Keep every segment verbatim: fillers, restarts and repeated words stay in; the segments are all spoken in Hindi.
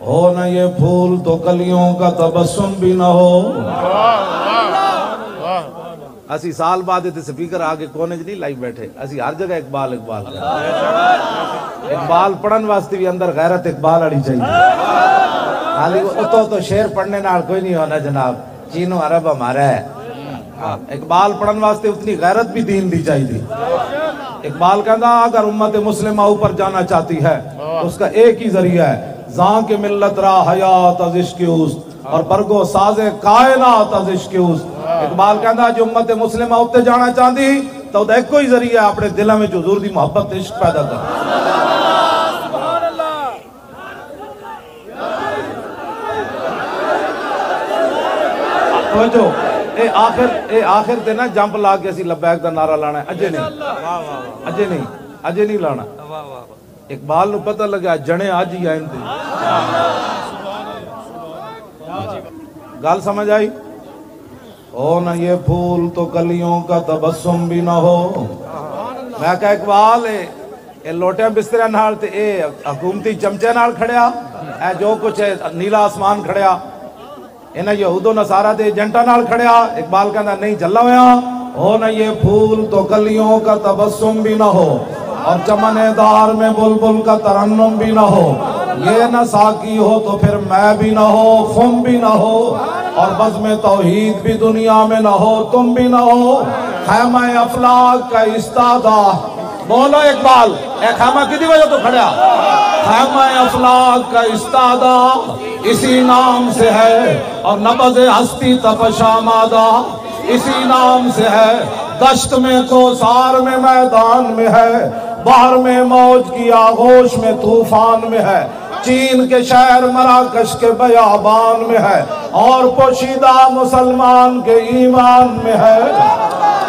हो न ये फूल तो कलियों का तबस्सुम भी न हो। असी साल बाद इतने स्पीकर आगे कोने च नहीं लाई बैठे, असी हर जगह इकबाल इकबाल इकबाल पढ़न वास्ते भी अंदर गैरत इकबाल आनी चाहिए। खाली तो तो शेर पढ़ने नाल कोई नहीं होना जनाब, चीनो अरब हमारा है। हाँ, इकबाल पढ़न वास्ते उतनी गैरत भी दीन दी चाहिए। इकबाल कहता अगर उम्मत मुस्लिमा ऊपर जाना चाहती है तो उसका एक ही जरिया है, जां के मिल्लत रा हयात अज इश्क़ उस्त और बरगो साजे कायनात अज इश्क़ उस्त। इकबाल कहता जो उम्मत मुस्लिमा उत्ते जाना चाहती तो एक ही जरिया अपने दिलों में हुजूर दी मोहब्बत इश्क पैदा कर। तो ए आखिर ए आखिर ते ना जंप ला के असी लब्बैक दा नारा लाना है, अजे नहीं अजे नहीं अजे नहीं लाना। इकबाल नू पता लगा जने आज ही आए थे। गल समझ आई? हो न ये फूल तो कलियों का तबस्सुम भी ना हो। मैं कहा इकबाल ए लोटे बिस्तरे नाल ते ए हुकूमती चमचे नाल खड़िया, ए जो कुछ है नीला आसमान खड़िया इन्हें यहूदो नसारा दे एजेंटा नाल खड़िया। इकबाल कहता नहीं चला होया। हो न ये फूल तो कलियों का तबस्सुम भी ना हो और चमनेदार में बुलबुल का तरन्नुम भी ना हो। ये न साकी हो तो फिर मैं भी ना हो, खुम भी ना हो और बज़्म तौहीद भी दुनिया में ना हो, तुम भी ना हो। खैमा अफलाक का इस्तादा बोलो इकबाल, ए खैमा कितनी वजह तो खड़ा? खैमा अफलाक का इस्तादा इसी नाम से है और नबज़ हस्ती तपशामादा इसी नाम से है। दश्त में कोसार में मैदान में है, बाहर में मौज की आगोश में तूफान में है, चीन के शहर मराकश के बयाबान में है और पोशीदा मुसलमान के ईमान में है।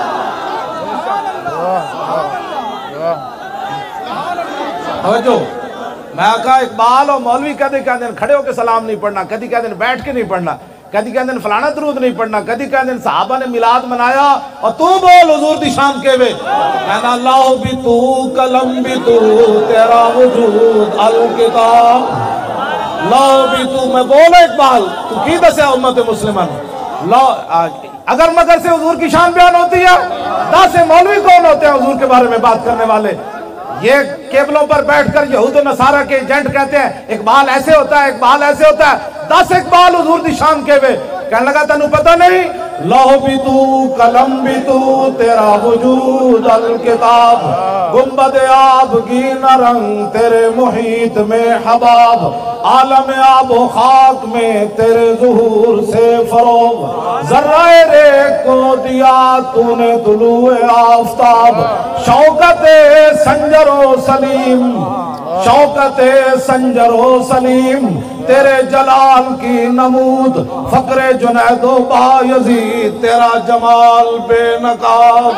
जो मैं कहा इकबाल और मौलवी कभी कहते हैं खड़े होकर सलाम नहीं पढ़ना, कभी कहते हैं बैठ के नहीं पढ़ना, कभी कहते हैं फलाना दरूद नहीं पढ़ना, कभी कहते हैं सहाबा ने मिलाद मनाया और तू बोल हुजूर दी शान के वे कहना लाओ भी तू कलम भी तू तेरा वजूद अल किताब लाओ भी तू। मैं बोला इकबाल तू की दस उम्मत मुस्लिमान लो अगर मगर से हुजूर की शान बयान होती है, दस मौलवी कौन होते हैं हुजूर के बारे में बात करने वाले? ये केबलों पर बैठकर यहूद नसारा के एजेंट कहते हैं इकबाल ऐसे होता है, इकबाल ऐसे होता है। दस इकबाल हुजूर दी शान के वे कहने लगा तेनू पता नहीं? लौह भी तू कलम भी तू तेरा वजूद अल किताब गुंबद आबगी न रंग तेरे मुहीत में हबाब आलम आबो खाक में तेरे ज़ुहूर से फरोग ज़र्राए रे को दिया तूने तुलुए आफ़ताब शौकते संजरो सलीम शौकते संजरो सलीम तेरे जलाल की नमूद फकरे जुनैदो बायज़ीद तेरा जमाल बेनकाब।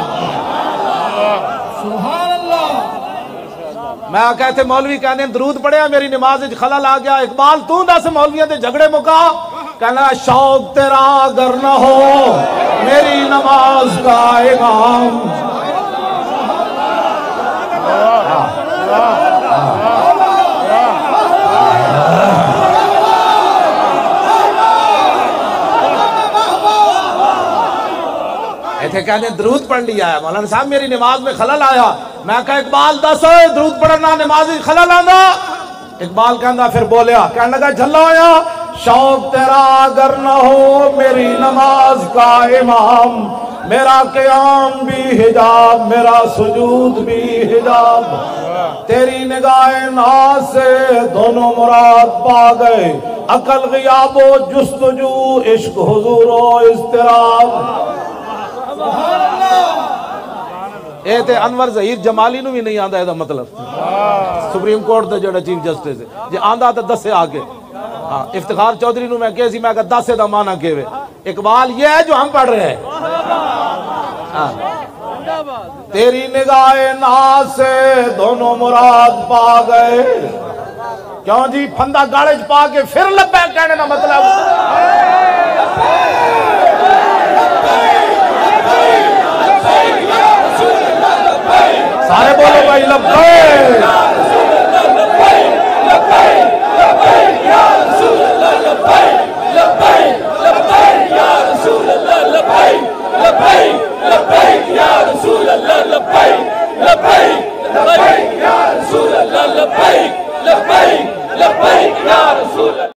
सुभान अल्लाह। मैं कहते मौलवी कहने दरूद पढ़िया मेरी नमाज खलल आ गया। इकबाल तू दस मौलवियों के झगड़े मुका कहना शौक तेरा अगर न हो मेरी नमाज का इमाम। ऐसे कहने दरूद पढ़ लिया है मौलाना साहब मेरी नमाज में खलल आया। मैं कहा इकबाल दस दरूद पढ़ना नमाज में खलल आंदा? इकबाल कहना फिर बोलिया कहने लगा झल्ला होया शौक तेरा अगर न हो मेरी नमाज का इमाम मेरा क़याम भी हिजाब मेरा सुजूद भी हिजाब तेरी निगाहे नाज से दोनों मुराद पा गए अकल ग़ियाबो जुस्तजू इश्क हुजूरो इज़्तिराब। ए ते अनवर ज़हीर जमाली नू भी नहीं आंदा एदा मतलब सुप्रीम कोर्ट दा जेड़ा चीफ जस्टिस है जे आंदा तो दसे आके। हाँ इफ्तिखार चौधरी नू मैं कह सी मैं दसे दा माना केवे इकबाल ये है जो हम पढ़ रहे हैं। हाँ। तेरी निगाहे नाज से दोनों मुराद पा गए क्यों जी फंदा गाड़े च पा के फिर लब्बैक कहने का मतलब सारे बोलो भाई लब्बैक लब्बैक लब्बैक या रसूल